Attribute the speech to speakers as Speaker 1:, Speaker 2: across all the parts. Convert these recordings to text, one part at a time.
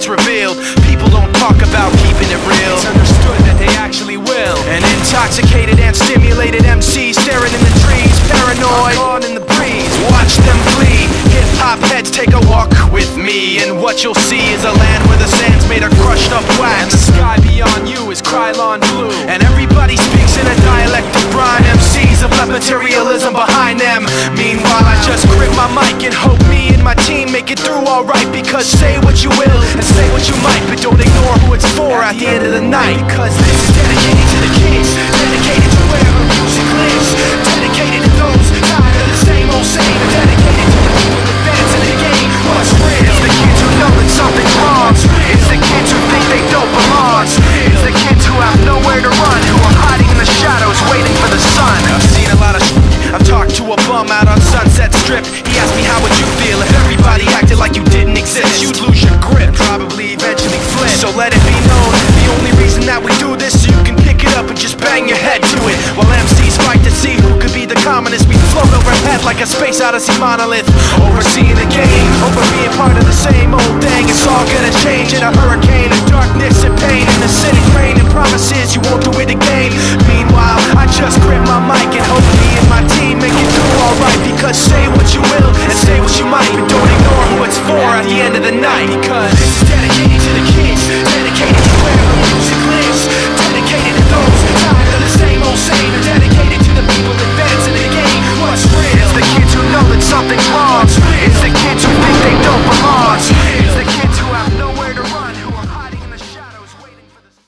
Speaker 1: gets revealed. People don't talk about keeping it real. It's understood that they actually will. An intoxicated and stimulated MC staring in the trees, paranoid, caught in the breeze. Watch them flee. Hip-hop heads take a walk with me, and what you'll see is a land where the sand's made of crushed up wax, and the sky beyond you is Krylon blue, and everybody speaks in a dialect of rhyme. MCs have left materialism behind them. Meanwhile, I just grip my mic and hope me and my team make it through alright. Because say what you will and say what you might, but don't ignore who it's for at the end of the night. Because this is dedicated to the kids, dedicated to wherever music lives, dedicated to those tired of the same old same, and dedicated to the people advancing the game. What's real? It's the kids who know that something's wrong. It's the kids who think they don't belong. It's the kids who have nowhere to run, who are hiding in the shadows waiting for the sun. I've seen a lot of I've talked to a bum out on Sunset Strip. He asked me how would you feel if everybody acted like you didn't exist. You'd lose your grip, probably eventually flip. So let it be known, the only reason that we do this, so you can pick it up and just bang your head to it. While MCs fight to see who could be the commonest, we float overhead like a space odyssey monolith, overseeing the game, over being part of the same old thing. It's all gonna change in a hurricane of darkness and pain, in the city rain and promises you won't do it again. Meanwhile, I just grip my mic and hope me and my team make it through alright. Because say what you will and say what you might, but don't ignore who it's for at the end of the night. Because this is dedicated to the kids, dedicated to wherever music lives, dedicated to those tired of the same old same, and dedicated to the people advancing the game. What's real? It's the kids who know that something's wrong. It's the kids who think they don't belong. It's the kids who have nowhere to run, who are hiding in the shadows waiting for the sun.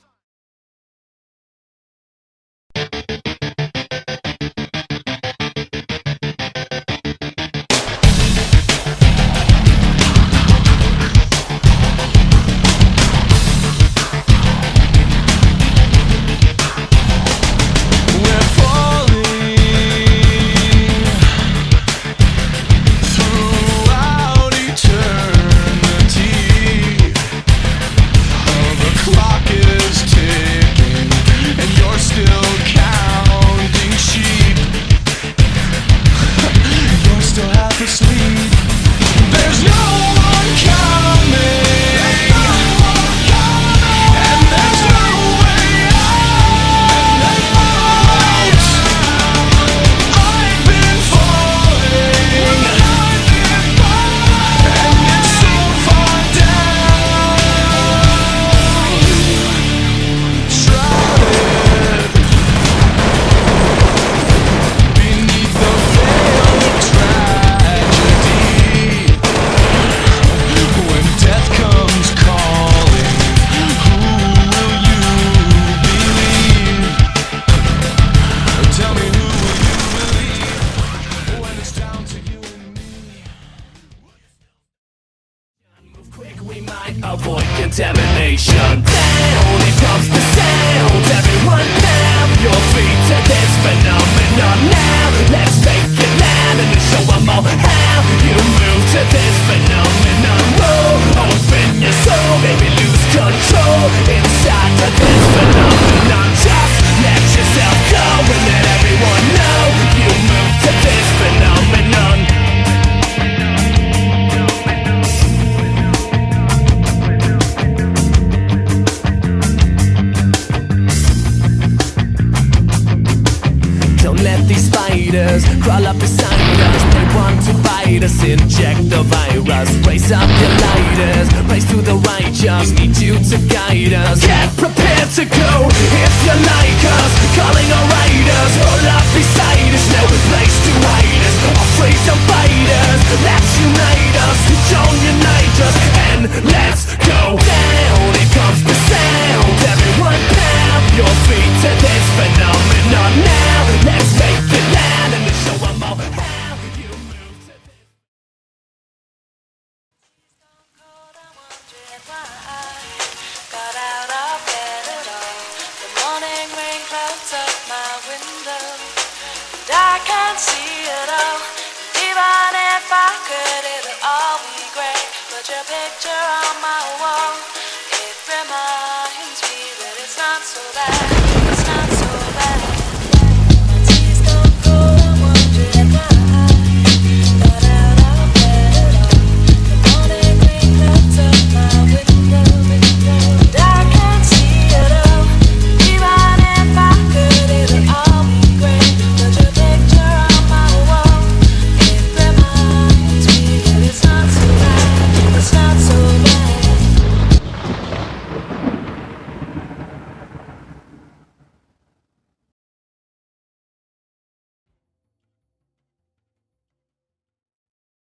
Speaker 2: Avoid contamination. Down, it comes the sound. Everyone now, your feet to this phenomenon now. Let's make it loud and show them all how you move to this phenomenon. Whoa, open your soul, baby, lose control inside of this phenomenon. Just let yourself go and let everyone know you move to this phenomenon. These spiders crawl up beside us. They want to bite us, inject the virus. Raise up your lighters, race to the righteous. Need you to guide us. Get prepared to go if you like us. Calling our riders, roll up beside us. No place to hide us. Our freedom fighters, let's unite us. Don't unite us, and let's go down. Here comes the sound. Everyone pound your feet to this phenomenon now. Let's make it loud and show them all how you move to this.
Speaker 3: Cold, I wondered why I got out of bed at all. The morning rain clouds up my window, and I can't see it all. Even if I could, it'll all be great. Put your picture on my wall.